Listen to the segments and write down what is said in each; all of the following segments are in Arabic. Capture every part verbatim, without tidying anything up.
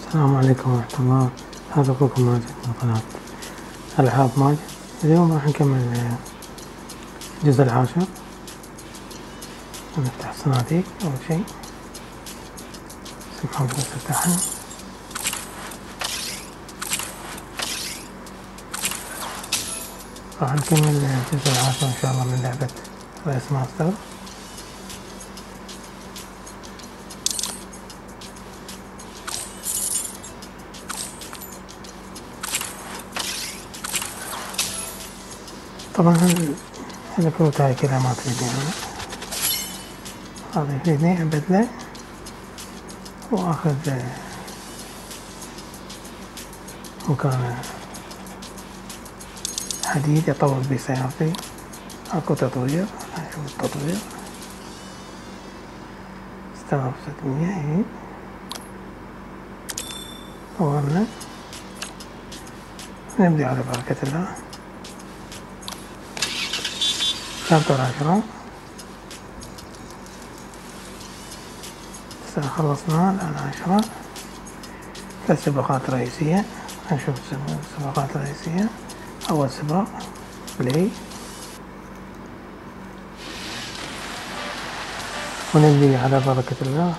السلام عليكم ورحمة الله. هذا أخوكم ماجد من قناة ألعاب ماجد. اليوم راح نكمل الجزء العاشر. نفتح الصناديق أول شي، بس نحاول نفتحها. راح نكمل الجزء العاشر إن شاء الله من لعبة ريس ماستر. طبعا الكروت هاي كلها ما تفيدني أنا، هذا يفيدني أبدله وآخذ مكان حديد أطور بيه سيارتي. أكو تطوير، نشوف التطوير. ستة وستمية اهي طورنا. نبدأ على بركة الله. شابتر عشرة هسه خلصنا الآن عشرة. ثلاث سباقات رئيسية. نشوف السباقات الرئيسية. أول سباق بلاي، ونبدي على بركة الله.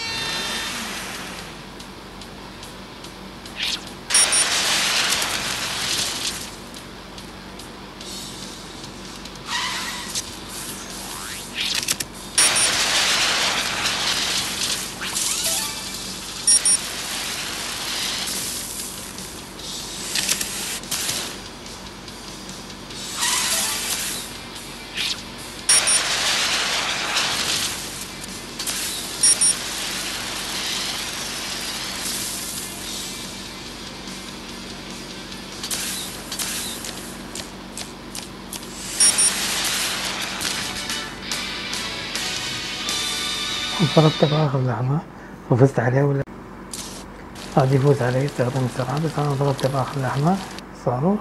ضربته بآخر لحظة وفزت عليه، ولا قاعد يفوز علي يستخدم السرعة، بس أنا ضربته بآخر لحظة صاروخ.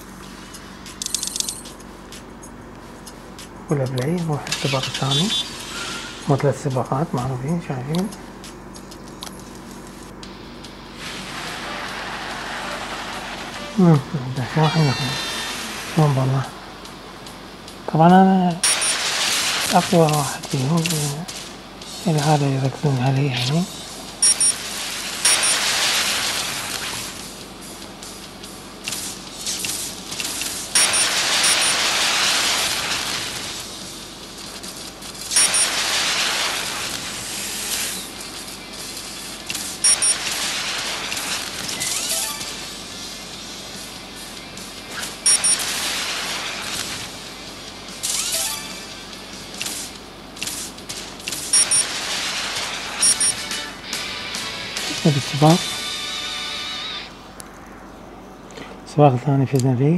ولا بلاي نروح السباق الثاني. مو ثلاث سباقات معروفين شايفين. امم شلون حنخدم شلون والله. طبعا أنا أقوى واحد فيهم، العادة يركزون عليه يعني. هذا السباق السباق الثاني فزنا فيه،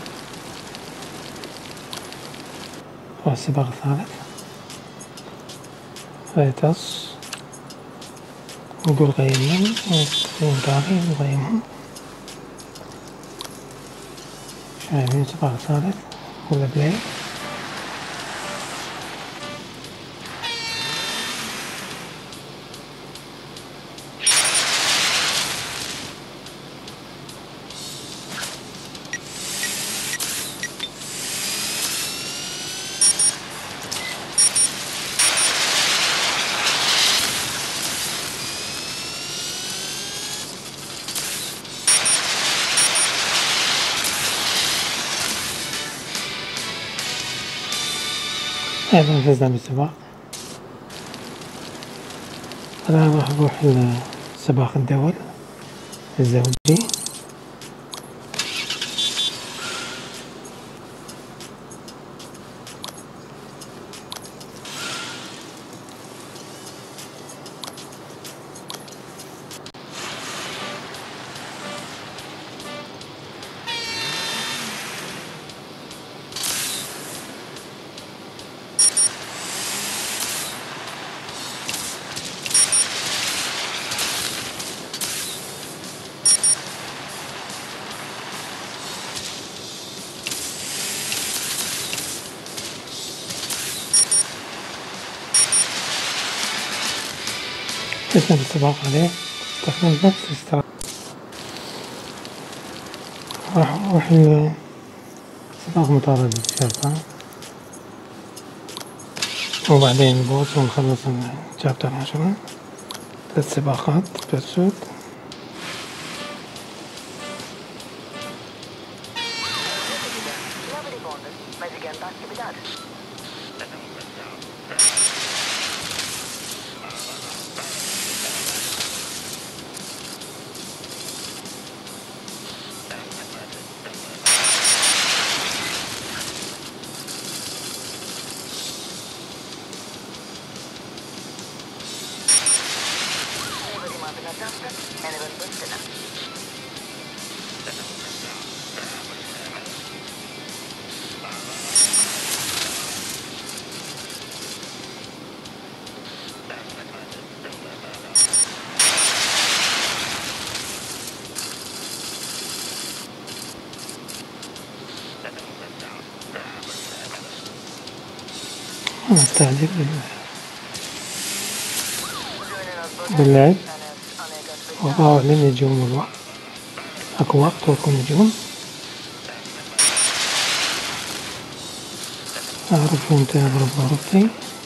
والسباق الثالث ريتس. نقول قيمهم تقييم كافي نقيمهم. شايفين السباق الثالث ولا بلاي. أيضا فزنا بالسباق. الآن راح نروح لسباق الدول الزوجي. فزنا بالسباق عليه. استخدمت نفس الاستراتيجية. راح أروح لسباق مطاردة الشرطة وبعدين البوس ونخلص الشابتر عشرة. ثلاث سباقات بيرسوت. أنا أستعجب باللعب وأطاوع للنجوم والوقت. أكو وقت وأكو نجوم. أعرف إمتى أضرب ضربتي.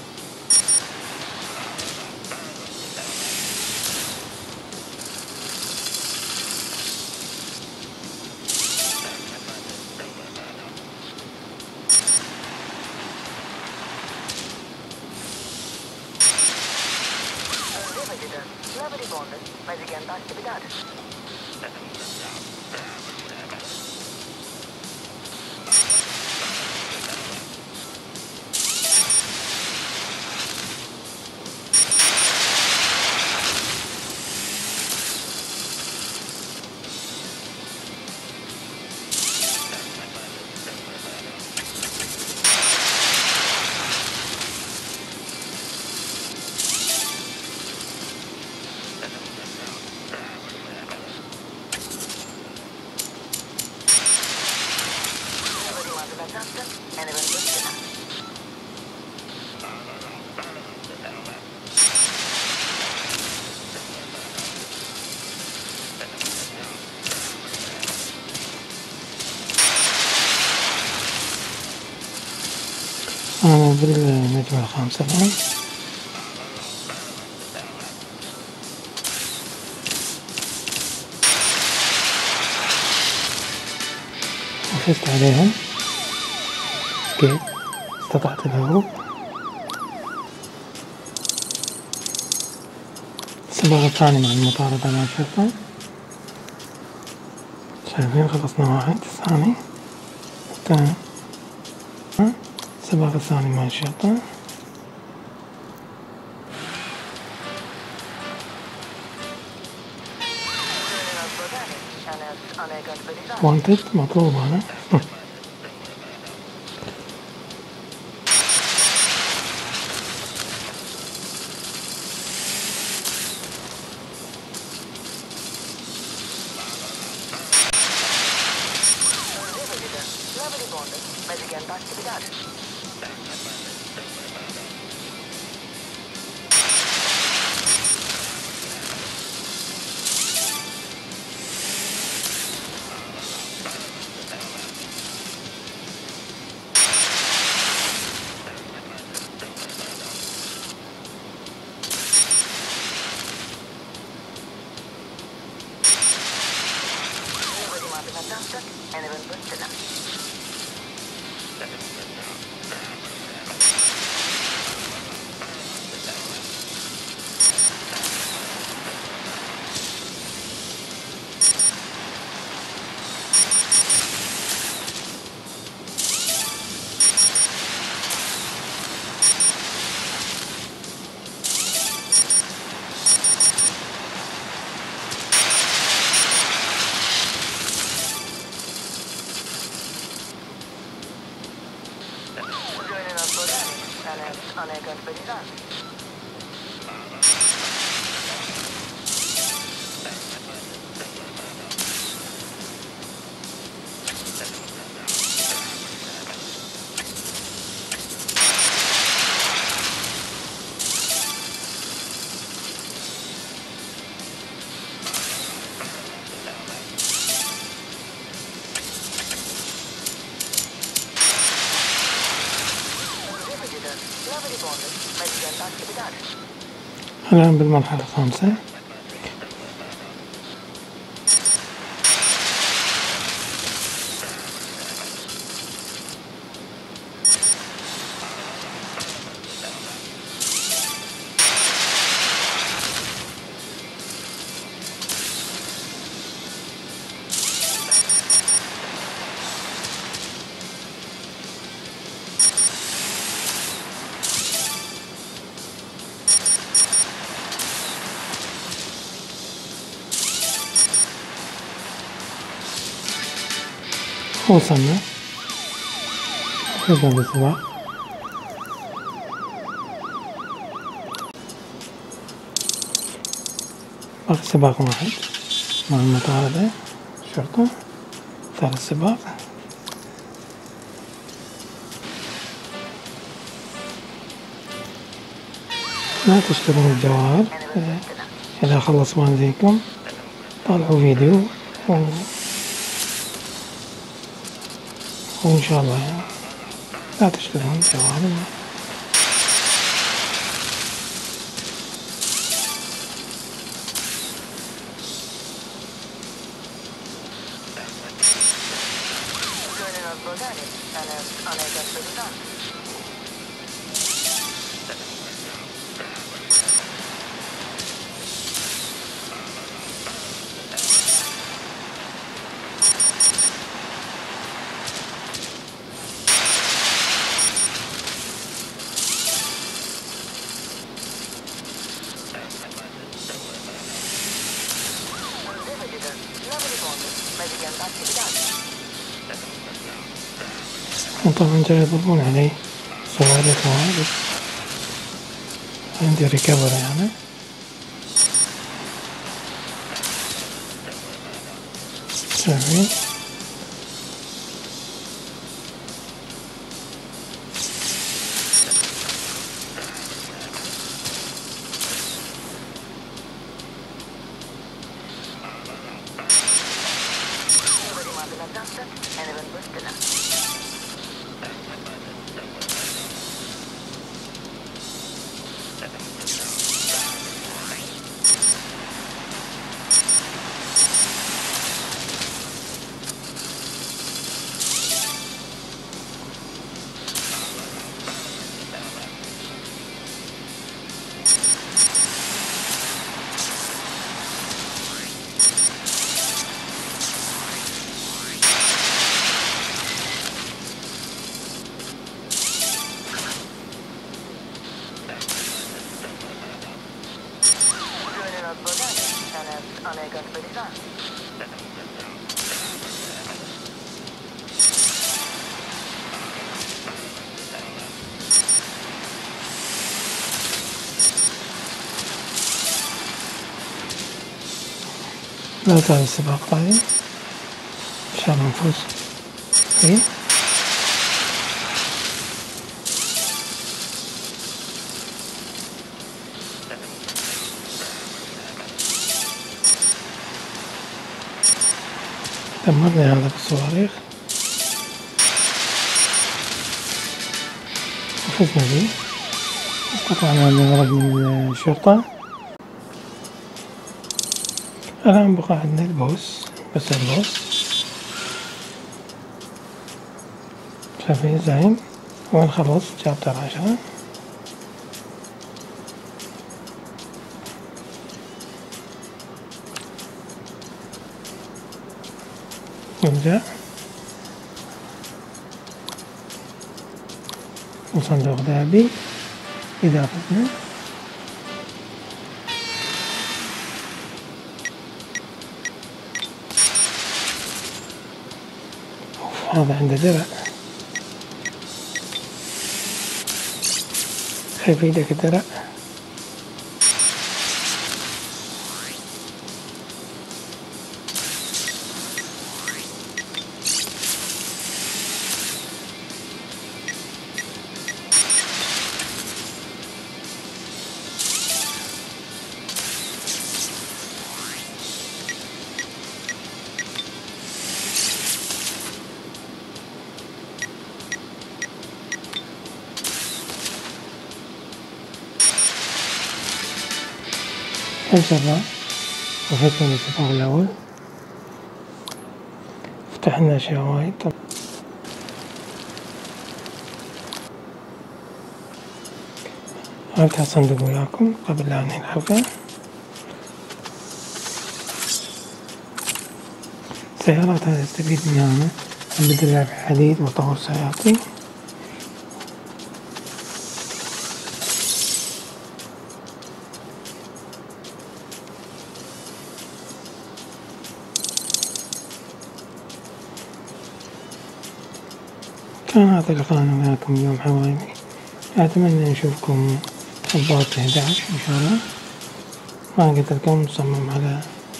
أنا بالنجمة الخامسة الآن. فزت عليهم. كيف استطعت الهروب. السباق الثاني مع المطاردة مع الشرطة. شايفين خلصنا واحد. الثاني الثاني السباق الثاني مع الشرطة. وانتد مطلوب هذا. الآن بالمرحلة الخامسة. وصلنا خذنا بالسباق. باقي سباق واحد مع المطاردة الشرطة. ثالث سباق. لا تشترون الجواهر. إذا خلص والديكم طالعوا فيديو و... وإن شاء الله يعني لا تشترون الجواهر. وطبعا جاي يضربون علي صواريخ وهاي، بس عندي ريكفر يعني. شايفين لا زال السباق قائم، إن شاء الله نفوز فيه. دمرنا هذا بالصواريخ وفزنا فيه. قطعنا الغرض من الشرطة. الآن بقى عندنا البوس، بس البوس شايفين زين. وين خلص شابتر عشرة. نرجع وصندوق ذهبي إذا فزنا. هذا عنده درع، خيف ايدك الدرع. الجرار وفتنا الانتباه الأول. فتحنا أشياء وايد. هاك صندوق وياكم قبل لا أنهي الحلقة. السيارات هذه استفيد منها أنا، أبدل لها بحديد وأطور سيارتي. كان هذا لقاءنا وياكم اليوم حبايبي، أتمنى نشوفكم ببارت إحدى عشر إن شاء الله. ما قلت لكم نصمم على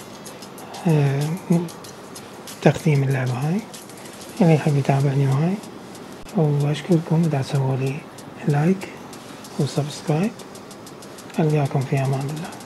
تقديم اللعبة هاي، اللي يحب يتابعني معاي، وأشكركم إذا سووا لي لايك وسبسكرايب. ألقاكم في أمان الله.